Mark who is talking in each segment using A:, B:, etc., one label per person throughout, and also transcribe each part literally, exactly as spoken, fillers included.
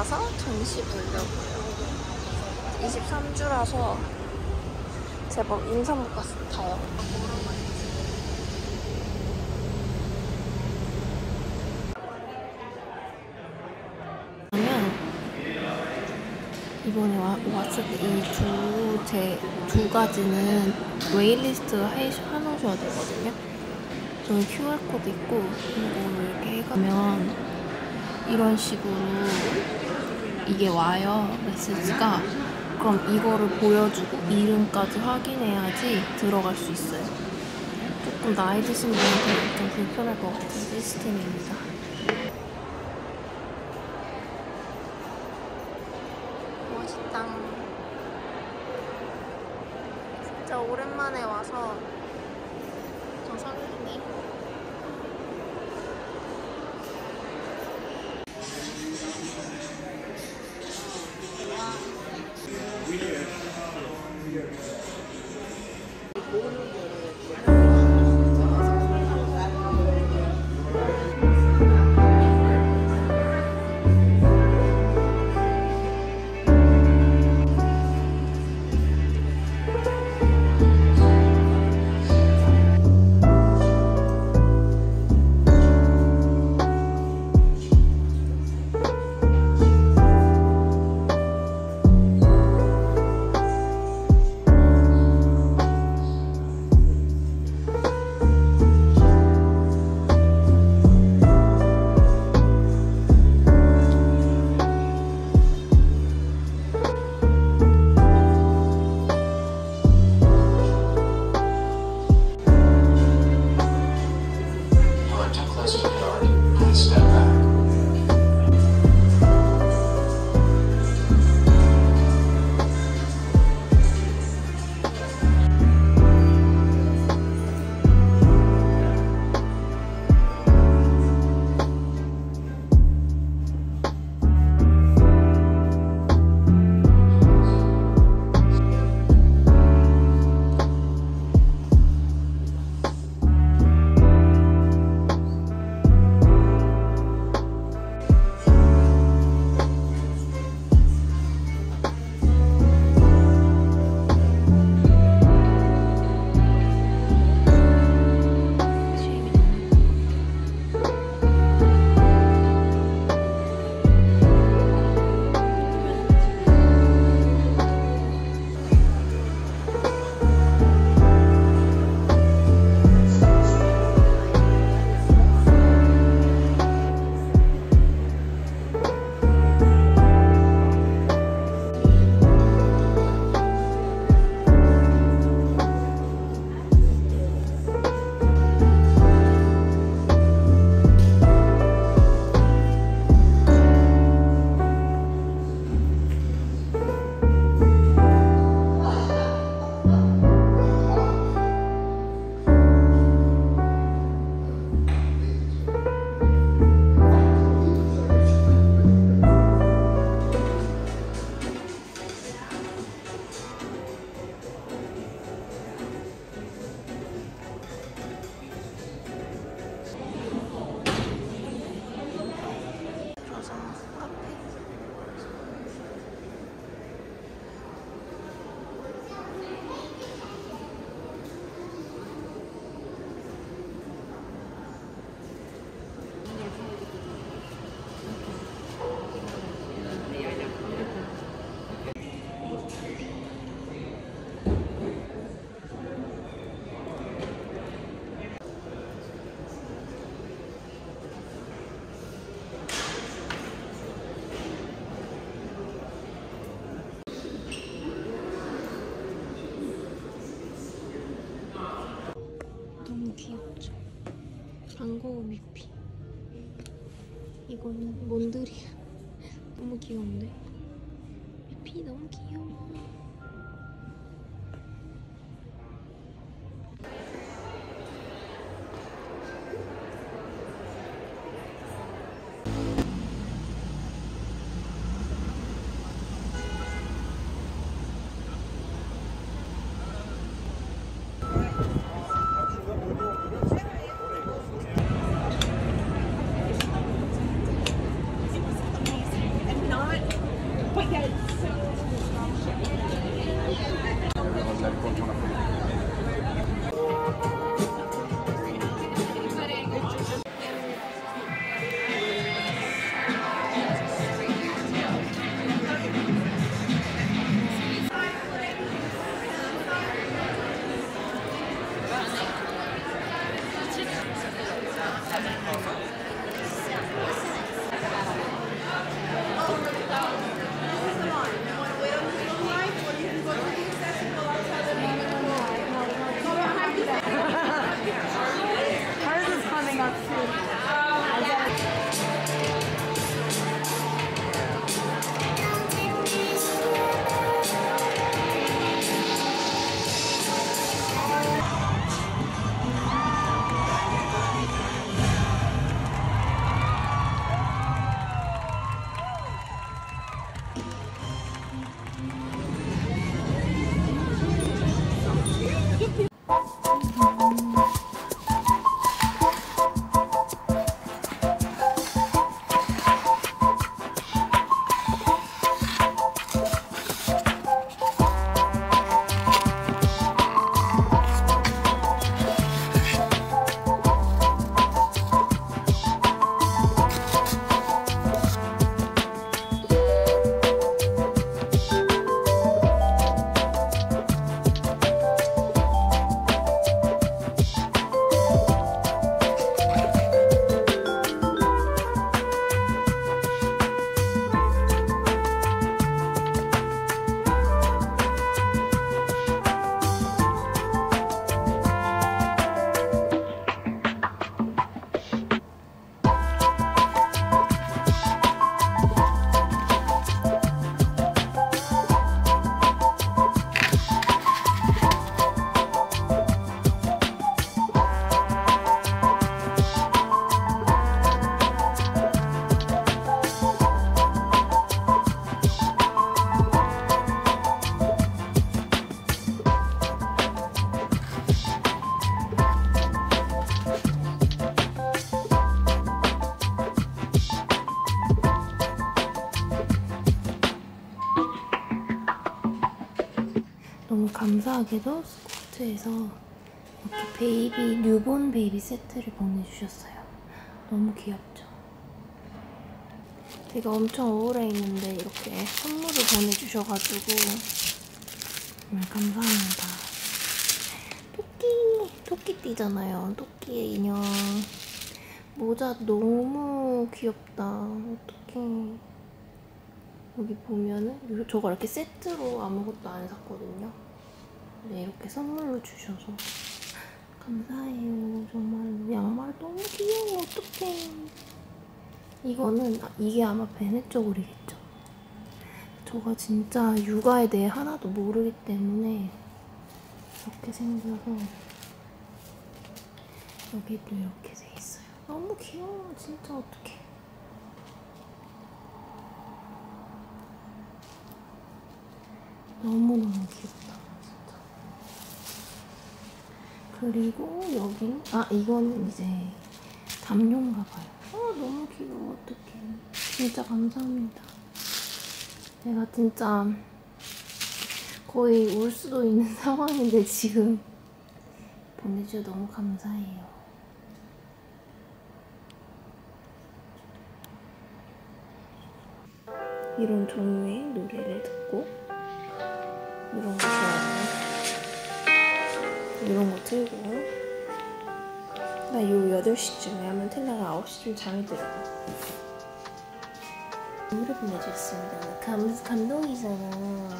A: 가서 전시 보려고요. 이십삼 주라서 제법 임산부 같아요. 이번에 와, 왔을 때 이 두, 제, 두 가지는 웨이리스트 해놓으셔야 되거든요. 저기 큐알코드 있고, 그리고 이렇게 해가면 이런 식으로 이게 와요, 메시지가. 그럼 이거를 보여주고 이름까지 확인해야지 들어갈 수 있어요. 조금 나이 드신 분한테는 좀 불편할 것 같은 시스템입니다. 진짜 오랜만에 와서 좀 설레네. 귀엽죠? 방고우 미피. 이거는 몬드리안. 너무 귀여운데? 미피 너무 귀여워.
B: Not
A: 감사하게도 스코트에서 이렇게 베이비, 뉴본 베이비 세트를 보내주셨어요. 너무 귀엽죠? 제가 엄청 우울해 있는데 이렇게 선물을 보내주셔가지고 정말 감사합니다. 토끼! 토끼띠잖아요. 토끼의 인형. 모자 너무 귀엽다. 어떡해. 여기 보면은 저거 이렇게 세트로 아무것도 안 샀거든요. 근데 이렇게 선물로 주셔서 감사해요. 정말 양말 너무 귀여워. 어떡해. 이거는 이게 아마 베넷 저고리겠죠. 저가 진짜 육아에 대해 하나도 모르기 때문에 이렇게 생겨서 여기도 이렇게 돼 있어요. 너무 귀여워. 진짜 어떡해. 너무너무 귀엽다. 진짜. 그리고 여긴 아 이건 이제 담요인가 봐요. 아 너무 귀여워. 어떡해. 진짜 감사합니다. 제가 진짜 거의 울 수도 있는 상황인데 지금 보내주셔서 너무 감사해요. 이런 종류의 노래를 듣고 이런 거 좋아해요. 이런 거 틀고 나 요 여덟 시쯤에 하면 텔라가 아홉 시쯤 잠이 들어요. 노래 보내주셨습니다. 감, 감동이잖아.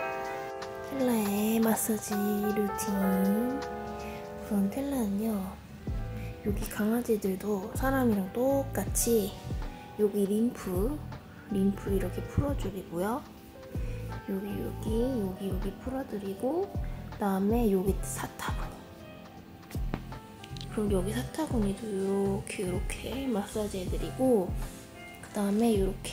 A: 텔라의 마사지 루틴. 우선 텔라는요 여기 강아지들도 사람이랑 똑같이 여기 림프 림프 이렇게 풀어주리고요. 여기 여기 여기 여기 풀어드리고 그다음에 여기 사타구니 그리고 여기 사타구니도 이렇게 이렇게 마사지 해드리고 그다음에 이렇게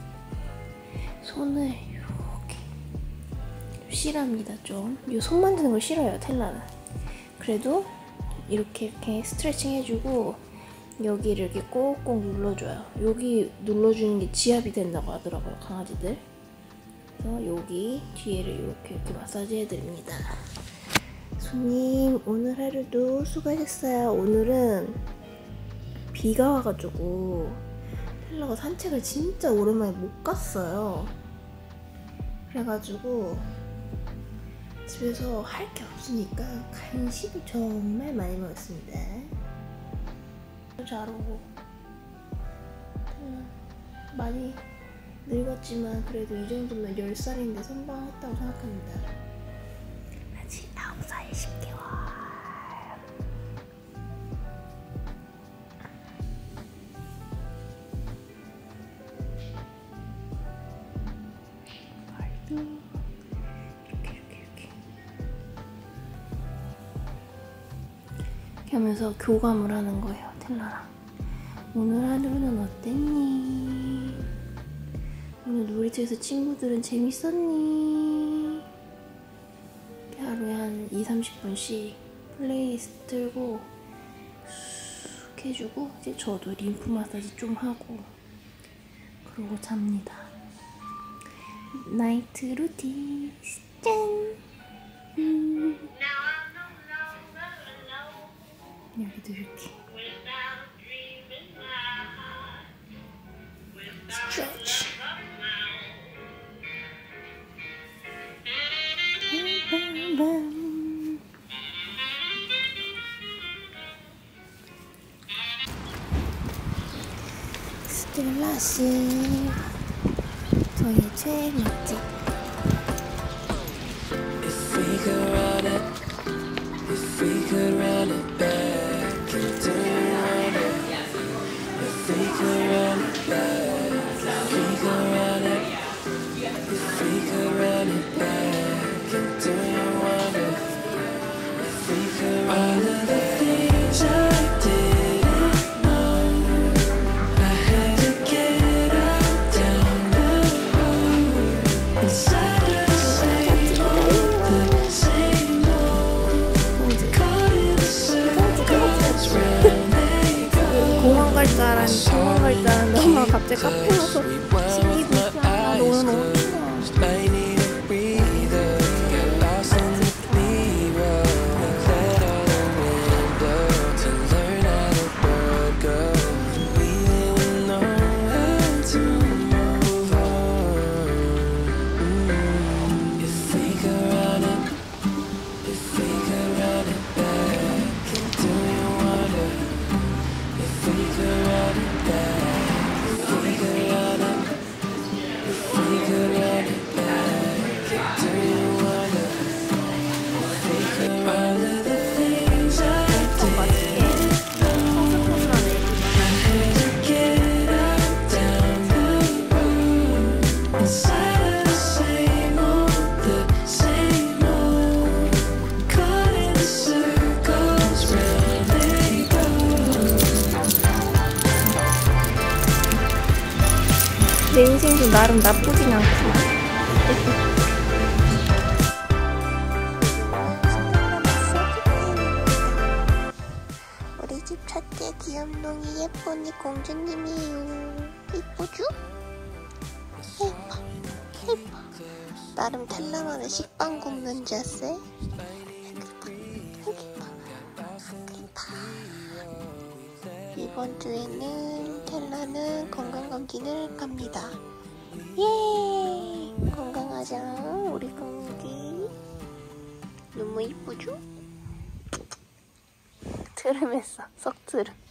A: 손을 이렇게 싫어합니다. 좀 이 손 만지는 걸 싫어요. 텔라는. 그래도 이렇게 이렇게 스트레칭 해주고 여기를 이렇게 꼭꼭 눌러줘요. 여기 눌러주는 게 지압이 된다고 하더라고요. 강아지들. 그래서 여기 뒤에를 이렇게 이렇게 마사지 해드립니다. 손님 오늘 하루도 수고하셨어요. 오늘은 비가 와가지고 텔라가 산책을 진짜 오랜만에 못 갔어요. 그래가지고 집에서 할 게 없으니까 간식을 정말 많이 먹었습니다. 잘 오고 많이 늙었지만 그래도 이 정도면 열 살인데 선방했다고 생각합니다. 아직 아홉 살 십 개월. 발도 이렇게 이렇게 이렇게 이렇게 하면서 교감을 하는 거예요. 텔라랑. 오늘 하루는 어땠니? 오늘 놀이터에서 친구들은 재밌었니? 이렇게 하루에 한 이삼십 분씩 플레이리스트 틀고 쑥 해주고 이제 저도 림프 마사지 좀 하고 그러고 잡니다. 나이트 루틴 짠! 음. 여기도 이렇게 스트레치. 스텔라씨 저의 최애 맛집. If we could run it, if we could run it back and turn it, if we could run it back, if we could run it, if we could run it back and turn it, if we could run it back. I didn't know I had to get out down the road inside the same old, the same old, caught in the circles round they go. 공원 갈 줄 알았는데 공원 갈 줄 알았는데 엄마가 갑자기 카페 가서 신이 불편하다. 너는 어디가? 내 인생도 나름 나쁘진 않구나.
B: 우리 집 첫째 귀염둥이 예쁜이 공주님이에요. 이쁘죠? 예뻐 예뻐. 나름 텔라만의 식빵 굽는 자세. 이번 주에는 텔라는 건강검진을 갑니다. 예! 건강하자 우리 공기. 너무 이쁘죠? 트름했어. 썩 트름.